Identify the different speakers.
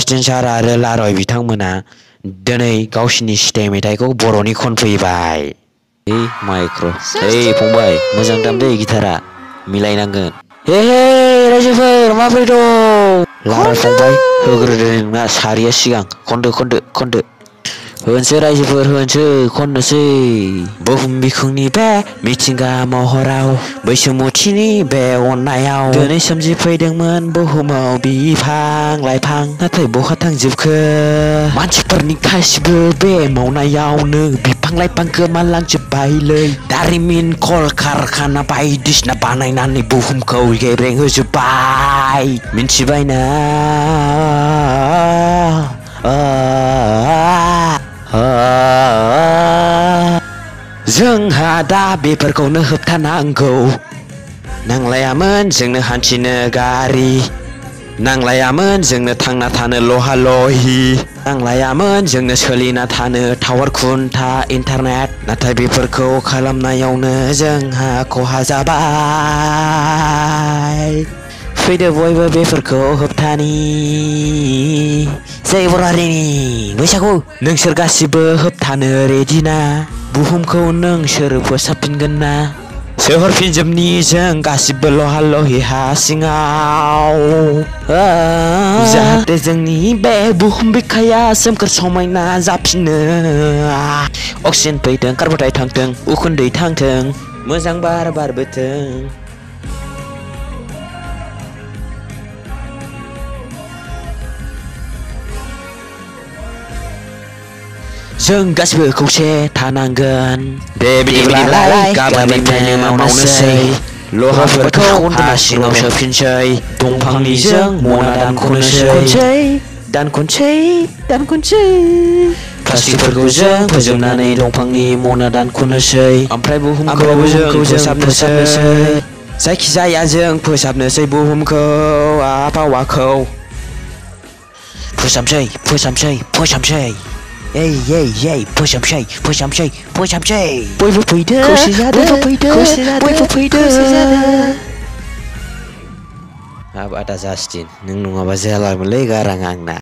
Speaker 1: Justin सार आरो लारय बिथांमोना दिनै गावसिनि स्टे मेथाइखौ बर'नि खनफैबाय। माइक्र' फंबाय मोजां दामदे गिटारा मिलायनांगोन। हे रायजोफोर माबोरै दं? लारय फंबाय होग्रोदो नोंना सारिया सिगां खनदो होनसै रायजोफोर होनसै खननोसै। बुहुम बिखुंनि बे मिथिंगा महराव बैसुमुथिनि बे अननायाव दिनै सोमजिफैदोंमोन बुहुमाव बिफां लाइफां नाथाय बहा थांजोबखो मानसिफोरनि गासिबो बे मावनायावनो बिफां लाइफां गोमालांजोब्बायलै। दारिमिन कल कारखाना बायदिसिना बानायनानै बुहुमखौ गेब्रें होजोब्बाय मिन्थिबायना? जोंहा दा बेफोरखौनो होबथानांगौ। नांलायामोन जोंनो हान्थिनो गारि, नांलायामोन जोंनो थांना थानो लहा लहि, नांलायामोन जोंनो सोलिना थानो टावार खुन्था इन्टारनेट, नाथाय बेफोरखौ खालामनायावनो जोंहा खहा जाबाय। फैदो बयबो बेफोरखौ होबथानि। जै बर' हारिनि बैसागु। नोंसोर गासिबो होबथानो रेडिना? बुहुमखौ नोंसोर फोसाबफिनगोन ना? सोहरफिनजोबनि जों गासिबो लहा लहि हा सिङाव जाहाथे जोंनि बे बुहुम बिखाया सोमखोर समायना जाफिनो। अक्सिजेन फैथों कार्बन डाइ थांथों उखुन्दै थांथों मोजां बार बारबोथों। जों गासिबो खौसे थानांगोन। दे बिदिब्लालाय गाबोननिफ्रायनो मावनोसै। लहाफोरखौ हा सिङाव सोफिनसै। दंफांनि जों मना दानख'नोसै। प्लास्टिकफोरखौ जों फोजोबनानै दंफांनि मना दानख'नोसै। ओमफ्राय बुहुमखौ जों फोसाबनोसै। जायखिजाया जों फोसाबनोसै बुहुमखौ आबहावाखौ फोसाबसै। फोसाबसै। बयबो फैदो खौसे जादो। हाब आदा जास्टिन नों नङाबा जायालामोनलै गाराङा आंना।